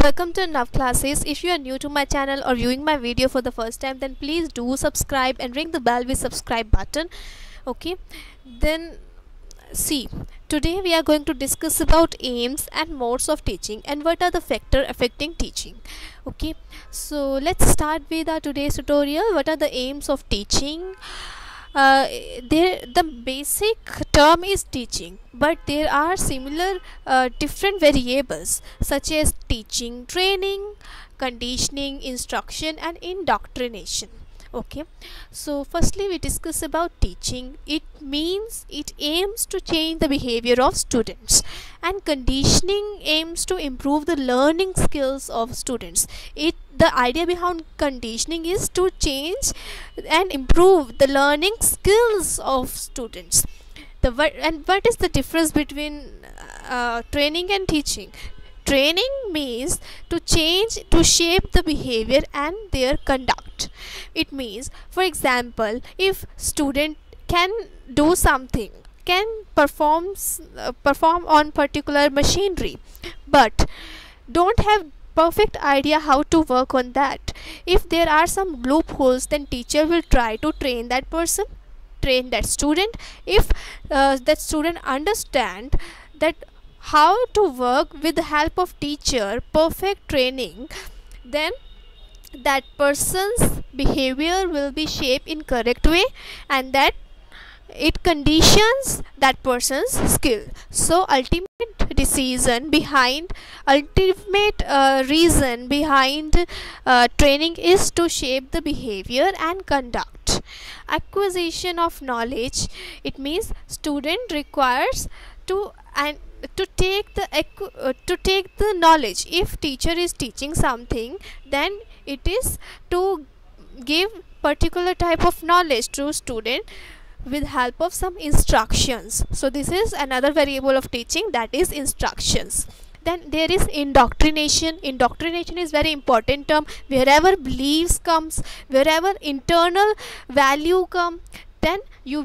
welcome to Nav Classes. If you are new to my channel or viewing my video for the first time, then please do subscribe and ring the bell with subscribe button. Okay, then see, today we are going to discuss about aims and modes of teaching and what are the factors affecting teaching. Okay, so let's start with our today's tutorial. What are the aims of teaching? The basic term is teaching, but there are similar different variables such as teaching, training, conditioning, instruction and indoctrination. Okay, so firstly we discuss about teaching. It means it aims to change the behavior of students, and conditioning aims to improve the learning skills of students. The idea behind conditioning is to change and improve the learning skills of students. What is the difference between training and teaching? Training means to shape the behavior and their conduct. It means, for example, if student can do something, can perform on particular machinery, but don't have perfect idea how to work on that. If there are some loopholes, then teacher will try to train that person, train that student. If that student understand that how to work with the help of teacher, perfect training, then that person's behavior will be shaped in correct way, and that it conditions that person's skill. So ultimate reason behind training is to shape the behavior and conduct. Acquisition of knowledge, it means student requires to take the knowledge. If teacher is teaching something, then it is to give particular type of knowledge to student with help of some instructions. So this is another variable of teaching, that is instructions. Then there is indoctrination. Indoctrination is very important term. Wherever beliefs comes, wherever internal value come, then you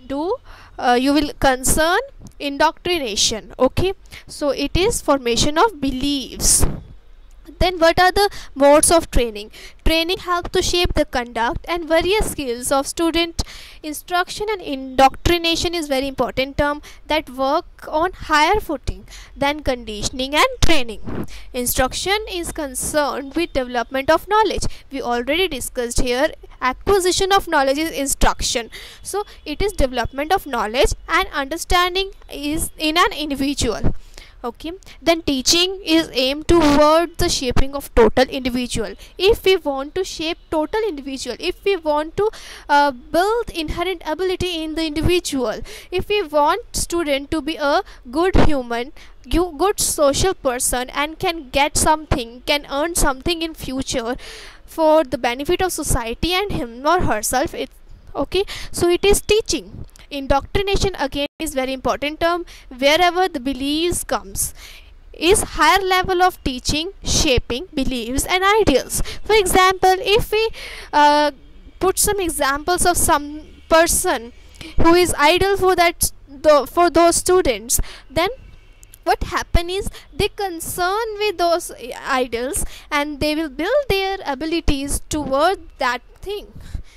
will concern indoctrination. Okay, so it is formation of beliefs. Then what are the modes of training? Training helps to shape the conduct and various skills of student. Instruction and indoctrination is very important term that work on higher footing than conditioning and training. Instruction is concerned with development of knowledge. We already discussed here, acquisition of knowledge is instruction. So it is development of knowledge and understanding is in an individual. Okay, then teaching is aimed toward the shaping of total individual. If we want to shape total individual, if we want to build inherent ability in the individual, if we want student to be a good human, good social person, and can get something, can earn something in future for the benefit of society and him or herself, okay, so it is teaching. Indoctrination again is very important term. Wherever the beliefs comes is higher level of teaching, shaping beliefs and ideals. For example, if we put some examples of some person who is idol for those students, then what happen is they concern with those idols and they will build their abilities toward that thing,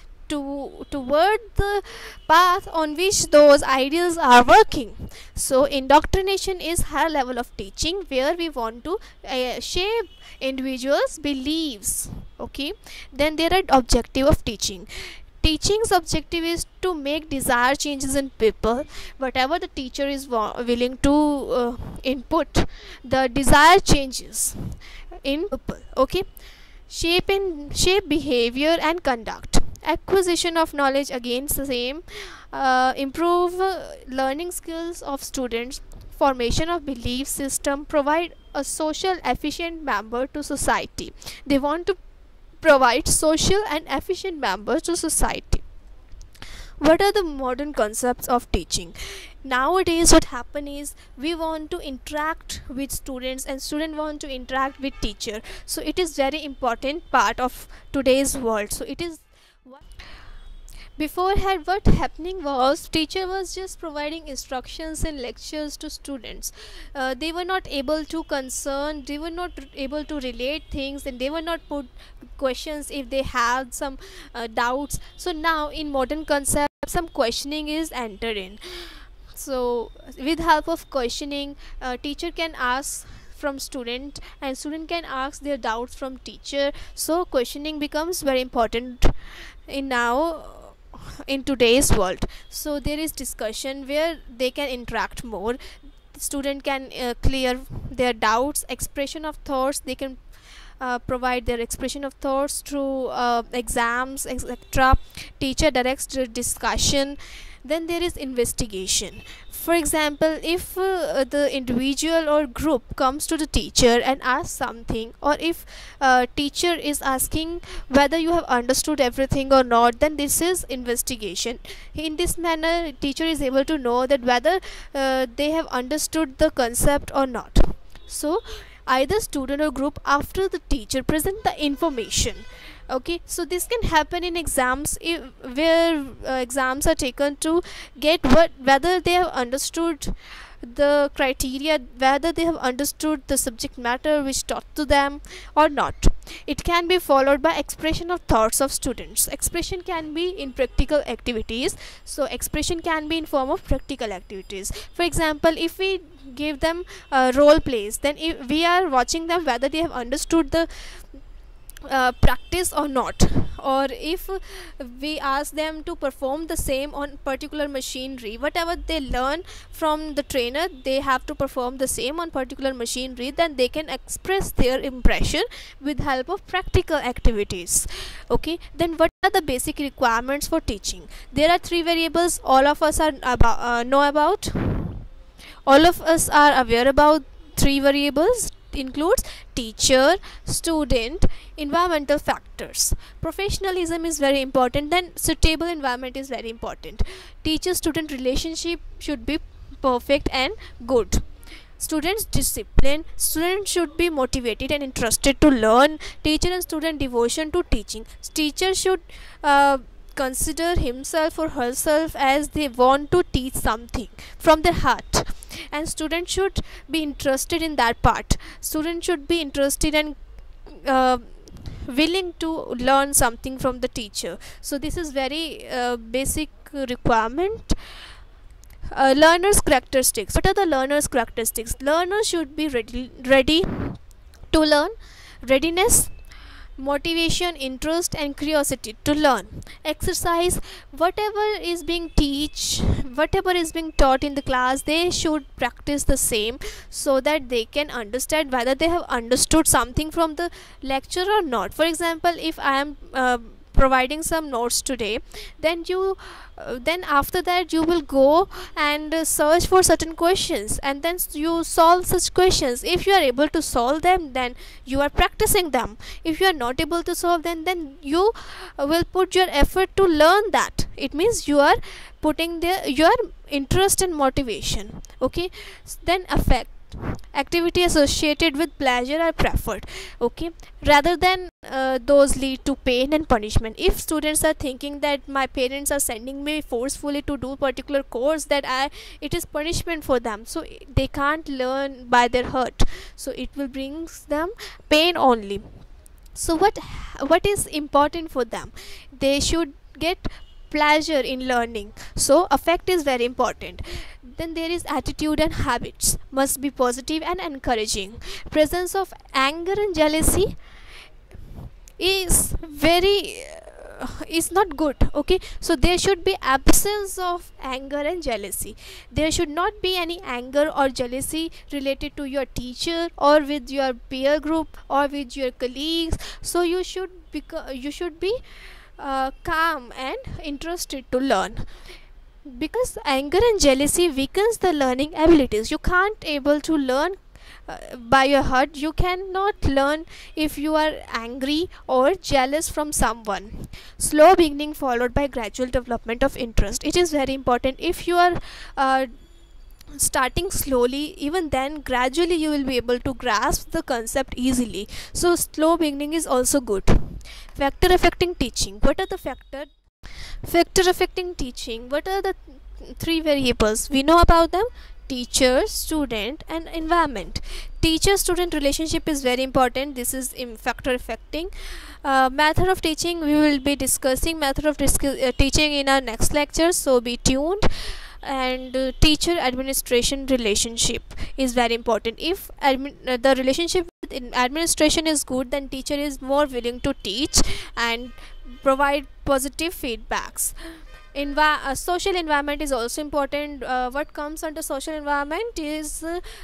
toward the path on which those ideals are working. So indoctrination is higher level of teaching where we want to shape individuals' beliefs. Okay, then there are objective of teaching. Teaching's objective is to make desired changes in people. Whatever the teacher is willing to input, the desired changes in people. Okay, shape behavior and conduct. Acquisition of knowledge, again the same. Improve learning skills of students. Formation of belief system. Provide a social efficient member to society. They want to provide social and efficient members to society. What are the modern concepts of teaching? Nowadays what happen is we want to interact with students and students want to interact with teacher. So it is very important part of today's world. So it is beforehand what happening was, teacher was just providing instructions and lectures to students. They were not able to concern, they were not able to relate things, and they were not put questions if they had some doubts. So now in modern concept, some questioning is entered in. So with help of questioning, teacher can ask from student, and student can ask their doubts from teacher. So questioning becomes very important in now, in today's world. So there is discussion where they can interact more. Student can clear their doubts, expression of thoughts. They can provide their expression of thoughts through exams, etc. Teacher directs the discussion. Then there is investigation. For example, if the individual or group comes to the teacher and asks something, or if teacher is asking whether you have understood everything or not, then this is investigation. In this manner, teacher is able to know that whether they have understood the concept or not. So either student or group after the teacher present the information. Okay, so this can happen in exams, where exams are taken to get whether they have understood the criteria, whether they have understood the subject matter which taught to them or not. It can be followed by expression of thoughts of students. Expression can be in practical activities. So expression can be in form of practical activities. For example, if we give them role plays, then if we are watching them whether they have understood the practice or not, or if we ask them to perform the same on particular machinery, whatever they learn from the trainer, they have to perform the same on particular machinery, then they can express their impression with help of practical activities. Okay, then what are the basic requirements for teaching? There are three variables all of us are know about. All of us are aware about three variables. Includes teacher, student, environmental factors. Professionalism is very important, then suitable environment is very important. Teacher student relationship should be perfect and good. Students discipline, students should be motivated and interested to learn. Teacher and student devotion to teaching. Teacher should consider himself or herself as they want to teach something from their heart, and students should be interested in that part. Students should be interested and willing to learn something from the teacher. So this is very basic requirement. Learners characteristics. What are the learners characteristics? Learners should be ready to learn. Readiness, motivation, interest and curiosity to learn. Exercise, whatever is being taught in the class, they should practice the same, so that they can understand whether they have understood something from the lecture or not. For example, if I am providing some notes today, then then after that you will go and search for certain questions, and then you solve such questions. If you are able to solve them, then you are practicing them. If you are not able to solve them, then you will put your effort to learn that. It means you are putting your interest and motivation. Okay, then affect. Activity associated with pleasure are preferred, okay, rather than those lead to pain and punishment. If students are thinking that my parents are sending me forcefully to do particular course, that it is punishment for them, so they can't learn by their heart, so it will bring them pain only. So what is important for them? They should get pleasure in learning. So affect is very important. Then there is attitude and habits must be positive and encouraging. Presence of anger and jealousy is is not good. Okay, so there should be absence of anger and jealousy. There should not be any anger or jealousy related to your teacher or with your peer group or with your colleagues. So you should be calm and interested to learn, because anger and jealousy weakens the learning abilities. You can't able to learn by your heart. You cannot learn if you are angry or jealous from someone. Slow beginning followed by gradual development of interest. It is very important. If you are starting slowly, even then gradually you will be able to grasp the concept easily. So slow beginning is also good. Factor affecting teaching. What are the factors Factor affecting teaching. What are the three variables? We know about them: teacher, student, and environment. Teacher student relationship is very important. This is in factor affecting. Method of teaching, we will be discussing method of teaching in our next lecture, so be tuned. And teacher administration relationship is very important. If the relationship in administration is good, then teacher is more willing to teach and provide positive feedbacks. Social environment is also important. What comes under social environment is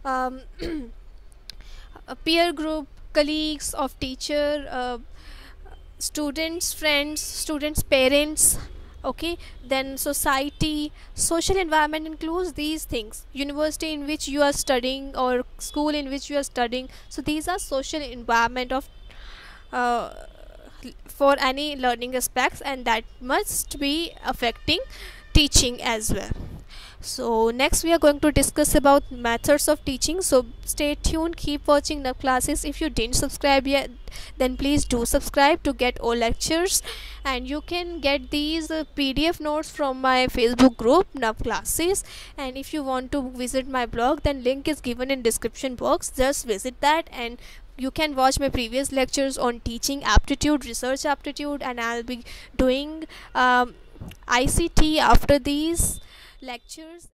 a peer group, colleagues of teacher, students, friends, students, parents. Okay, then society. Social environment includes these things: university in which you are studying or school in which you are studying. So these are social environment of uh, for any learning aspects, and that must be affecting teaching as well. So next we are going to discuss about methods of teaching, so stay tuned, keep watching Nav classes. If you didn't subscribe yet, then please do subscribe to get all lectures, and you can get these PDF notes from my Facebook group Nav classes. And if you want to visit my blog, then link is given in description box. Just visit that, and you can watch my previous lectures on teaching aptitude, research aptitude, and I'll be doing ICT after these lectures.